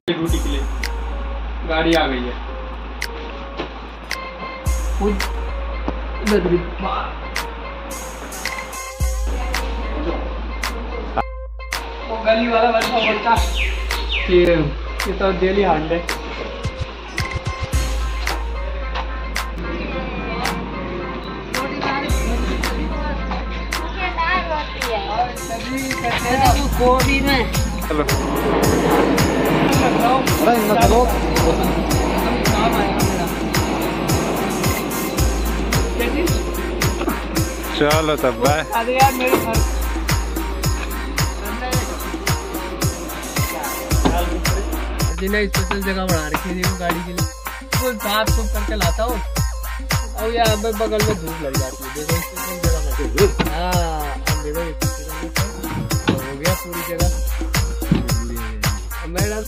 Duty के लिए गाड़ी आ गई है। वो गली वाला बच्चा ये तो डेली हांड है। गोभी में चलो चलो तब बाय। अरे यार मेरे घर जिन्हें स्पेशल जगह बना रखी है देखो गाड़ी के लिए, कुछ साफ सुफ करके लाता हूँ और यहाँ पे बगल में धूप लग जाती है। देखो स्पेशल जगह में हाँ अब देखो हो गया पूरी जगह। मैडम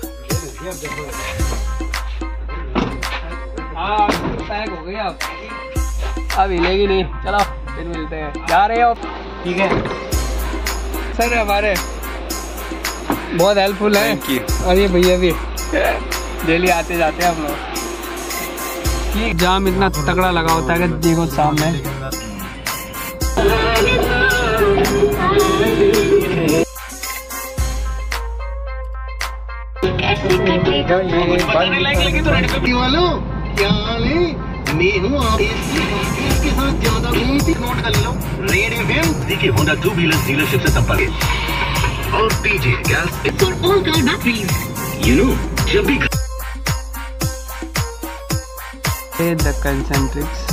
हाँ पैक हो गया अब हिलेगी नहीं। चलो फिर मिलते हैं, जा रहे हो? ठीक है सर, हमारे बहुत हेल्पफुल है और ये भैया भी डेली आते जाते हैं हम लोग। ठीक जाम इतना तगड़ा लगा होता है कि देखो सामने मैं हूँ आप इसके साथ ज्यादा नोट कर लो। रेड एफएम देखिए होंडा 2 व्हीलर डीलरशिप से संपर्क और PJ gas for all car batteries. You know जब भी द कंसेंट्रिक्स